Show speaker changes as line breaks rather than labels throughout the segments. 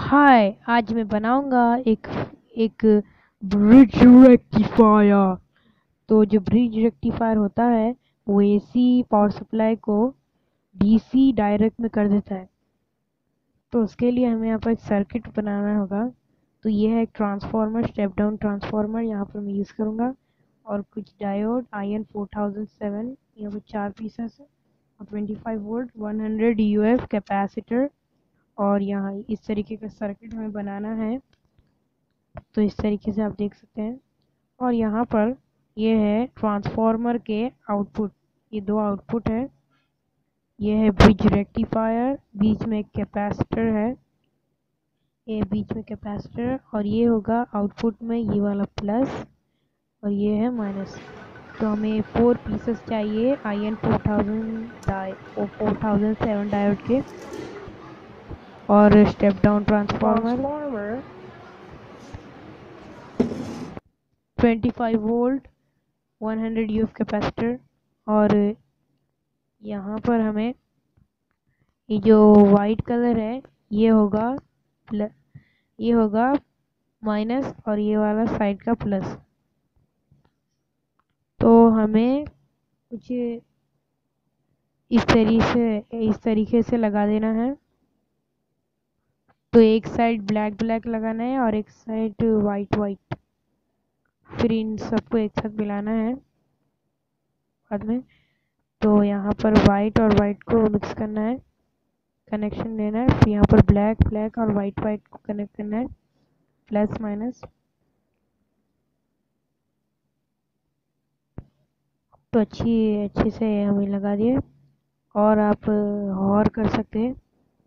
हाय, आज मैं बनाऊंगा एक एक ब्रिज रेक्टिफायर। तो जो ब्रिज रेक्टिफायर होता है वो एसी पावर सप्लाई को डीसी डायरेक्ट में कर देता है। तो उसके लिए हमें यहाँ पर एक सर्किट बनाना होगा। तो ये है एक ट्रांसफार्मर, स्टेप डाउन ट्रांसफार्मर, यहाँ पर मैं यूज़ करूँगा। और कुछ डायोड IN 4007, यहाँ पर 4 पीसेस है। और 25 वोल्ट 100 UF कैपेसिटर। और यहाँ इस तरीके का सर्किट हमें बनाना है। तो इस तरीके से आप देख सकते हैं। और यहाँ पर ये है ट्रांसफार्मर के आउटपुट, ये दो आउटपुट है। ये है ब्रिज रेक्टिफायर, बीच में एक कैपेसिटर है, ये बीच में कैपेसिटर। और ये होगा आउटपुट में ये वाला प्लस और ये है माइनस। तो हमें 4 पीसेस चाहिए IN 4007 डायोड के। और step down transformer 25 volt 100 UF capacitor. और यहाँ पर हमें ये जो वाइट कलर है ये होगा ये होगा माइनस और ये वाला साइड का प्लस। तो हमें कुछ इस तरीके से लगा देना है। तो एक साइड ब्लैक ब्लैक लगाना है और एक साइड वाइट वाइट। फिर इन सबको एक साथ मिलाना है बाद में। तो यहाँ पर वाइट और वाइट को मिक्स करना है, कनेक्शन देना है। फिर यहाँ पर ब्लैक ब्लैक और वाइट वाइट को कनेक्ट करना है, प्लस माइनस। तो अच्छे से हमें लगा दिए। और आप और कर सकते हैं।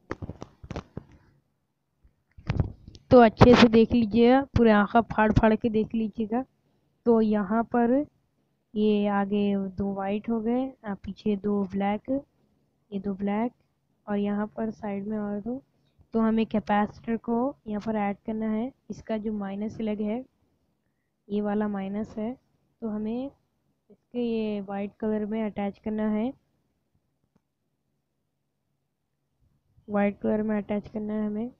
तो अच्छे से देख लीजिएगा, पूरे आँखा फाड़ फाड़ के देख लीजिएगा। तो यहाँ पर ये आगे दो वाइट हो गए, पीछे दो ब्लैक, ये दो ब्लैक, और यहाँ पर साइड में और दो। तो हमें कैपेसिटर को यहाँ पर ऐड करना है। इसका जो माइनस लेग है ये वाला माइनस है, तो हमें इसके ये वाइट कलर में अटैच करना है, वाइट कलर में अटैच करना है हमें।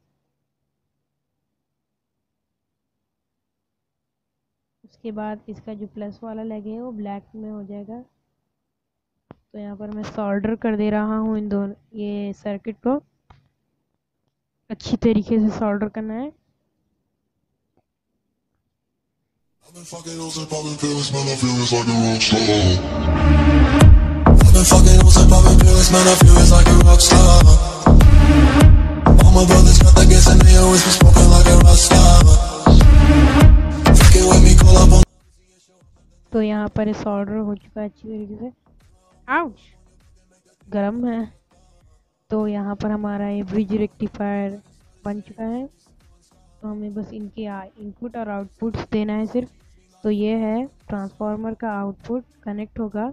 उसके बाद इसका जो प्लस वाला लेग है वो ब्लैक में हो जाएगा। तो यहाँ पर मैं सोल्डर कर दे रहा हूँ इन दोनों ये सर्किट को। अच्छी तरीके से सोल्डर करना है।
I've been fucking hoes and popping pills, man, I feel it's like a rock star. I've been fucking hoes and popping pills, man, I feel it's like a rock star. All my brothers got that gas and they always been smoking like a rock star. Fucking with me, call up on.
तो यहाँ पर solder हो चुका है अच्छी तरीके से। Ouch, गरम है। तो यहाँ पर हमारा ये ब्रिज रेक्टिफायर बन चुका है। तो हमें बस इनके इनपुट और आउटपुट्स देना है सिर्फ। तो ये है ट्रांसफार्मर का आउटपुट कनेक्ट होगा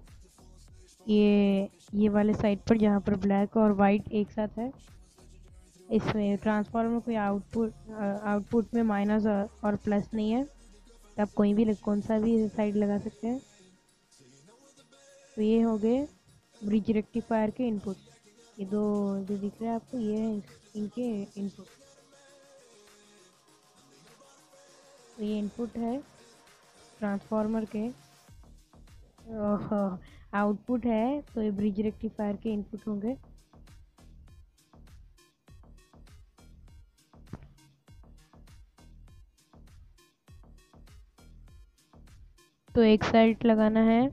ये वाले साइड पर, जहाँ पर ब्लैक और वाइट एक साथ है। इसमें ट्रांसफार्मर कोई आउटपुट में माइनस और प्लस नहीं है, तो आप कौन सा भी साइड लगा सकते हैं। तो ये हो गए ब्रिज रेक्टिफायर के इनपुट। ये दो जो दिख रहे हैं आपको ये है इनके इनपुट। तो ये इनपुट है ट्रांसफार्मर के, आउटपुट है तो ये ब्रिज रेक्टिफायर के इनपुट होंगे। तो एक साइड लगाना है।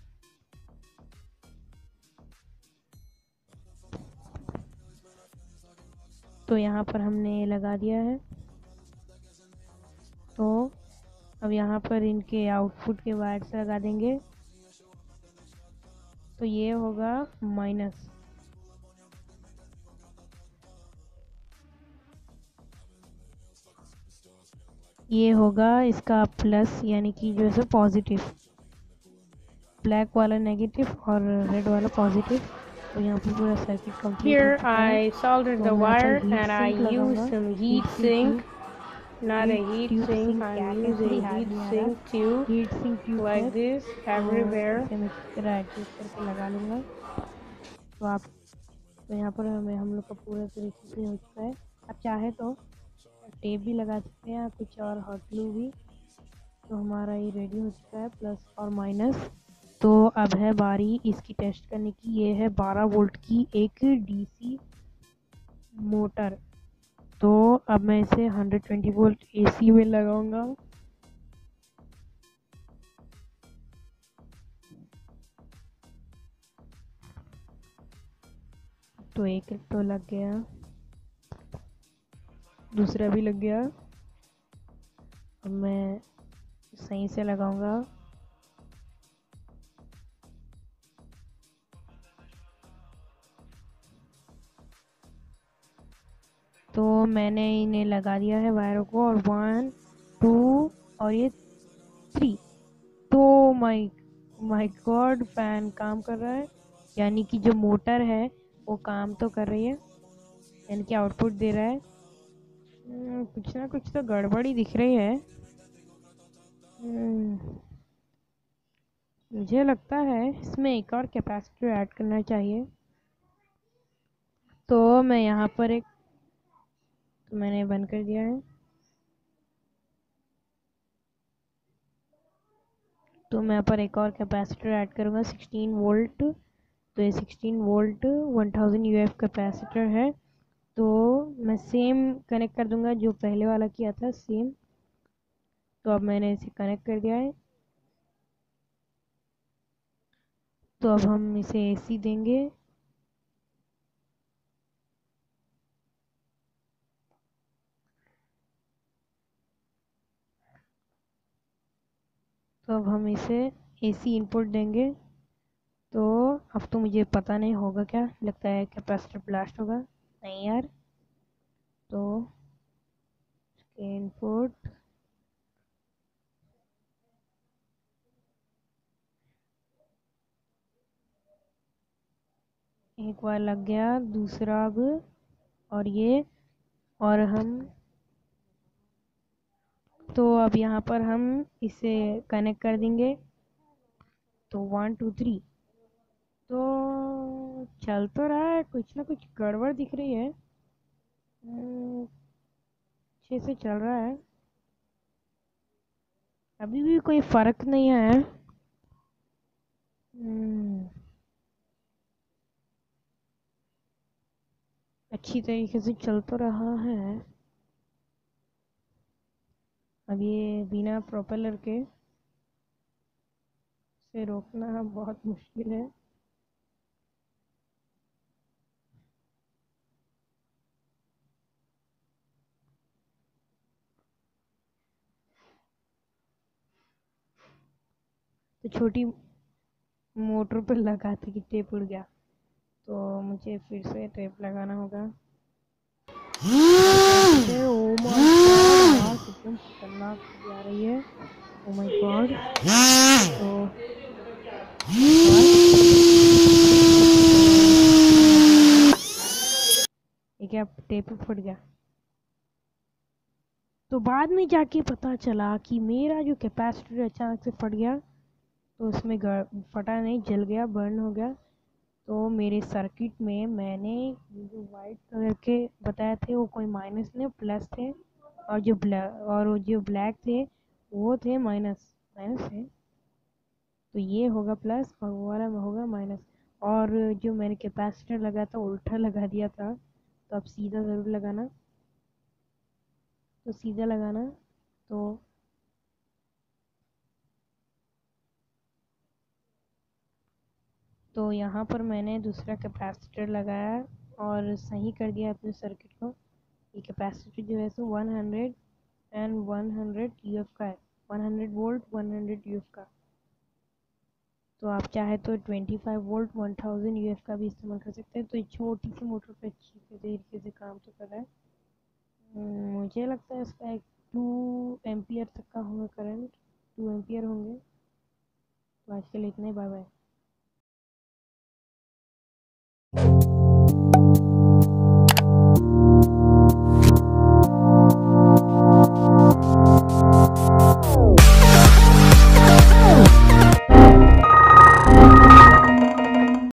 तो यहाँ पर हमने लगा दिया है। तो अब यहाँ पर इनके आउटपुट के वायर से लगा देंगे। तो ये होगा माइनस, ये होगा इसका प्लस, यानी कि जो है पॉजिटिव। ब्लैक वाला नेगेटिव और रेड वाला पॉजिटिव। तो यहाँ पर पूरा सर्किट कंप्लीट हो चुका है।
Here I soldered the wire and I used some heat sink. Not a heat sink, I'm using heat sink tube like this everywhere.
करके लगा लूँगा। तो आप तो यहाँ पर हम लोग का पूरा तरीके से हो चुका है। आप चाहे तो टेप भी लगा सकते हैं, कुछ और हॉट ग्लू भी। तो हमारा ये रेडी हो चुका है, प्लस और माइनस। तो अब है बारी इसकी टेस्ट करने की। ये है 12 वोल्ट की एक डीसी मोटर। तो अब मैं इसे 120 वोल्ट एसी में लगाऊंगा। तो एक तो लग गया, दूसरा भी लग गया। अब मैं सही से लगाऊंगा। तो मैंने इन्हें लगा दिया है वायरों को, और 1 2 और ये 3। तो माय गॉड, फैन काम कर रहा है, यानी कि जो मोटर है वो काम तो कर रही है, यानी कि आउटपुट दे रहा है। कुछ ना कुछ तो गड़बड़ी दिख रही है। मुझे लगता है इसमें एक और कैपेसिटर ऐड करना चाहिए। तो मैं यहाँ पर तो मैंने बंद कर दिया है। तो मैं यहाँ पर एक और कैपेसिटर ऐड करूँगा 16 वोल्ट। तो ये 16 वोल्ट 1000 यूएफ कैपेसिटर है। तो मैं सेम कनेक्ट कर दूंगा जो पहले वाला किया था, सेम। तो अब मैंने इसे कनेक्ट कर दिया है। तो अब हम इसे एसी देंगे। तो अब हम इसे एसी इनपुट देंगे। तो अब तो मुझे पता नहीं होगा, क्या लगता है कैपेसिटर ब्लास्ट होगा? नहीं यार। तो इनपुट एक बार लग गया, दूसरा अब, और ये, और हम, तो अब यहाँ पर हम इसे कनेक्ट कर देंगे। तो 1 2 3। तो चल तो रहा है, कुछ ना कुछ गड़बड़ दिख रही है। अच्छे से चल रहा है, अभी भी कोई फर्क नहीं है। अच्छी तरीके से चल तो रहा है। अब ये बिना प्रोपेलर के से रोकना बहुत मुश्किल है। तो छोटी मोटर पर लगा था कि टेप उड़ गया, तो मुझे फिर से टेप लगाना होगा। ओ माय गॉड, एकदम खतरनाक आ रही है। Oh my God. तो ये क्या, टेप फट गया? तो बाद में जाके पता चला कि मेरा जो कैपेसिटर अचानक से फट गया। तो उसमें फटा नहीं, जल गया, बर्न हो गया। तो मेरे सर्किट में मैंने जो वाइट कलर के बताए थे वो कोई माइनस नहीं, प्लस थे। और वो जो ब्लैक थे वो थे माइनस माइनस है। तो ये होगा प्लस और वो वाला होगा माइनस। और जो मैंने कैपेसिटर लगा था उल्टा लगा दिया था। तो अब सीधा ज़रूर लगाना। तो सीधा लगाना। तो यहाँ पर मैंने दूसरा कैपेसिटर लगाया और सही कर दिया अपने सर्किट को। ये कैपेसिटर जो है सो 100 एंड 100 यूएफ का है, 100 वोल्ट 100 यूएफ का। तो आप चाहे तो 25 वोल्ट 1000 यूएफ का भी इस्तेमाल कर सकते हैं। तो ये छोटी सी मोटर पे अच्छी तरीके से काम तो कर रहा है। मुझे लगता है इसका एक 2 एम्पियर तक का होगा करंट, 2 एम्पियर होंगे। तो आज के लिए इतना ही, बाय बाय।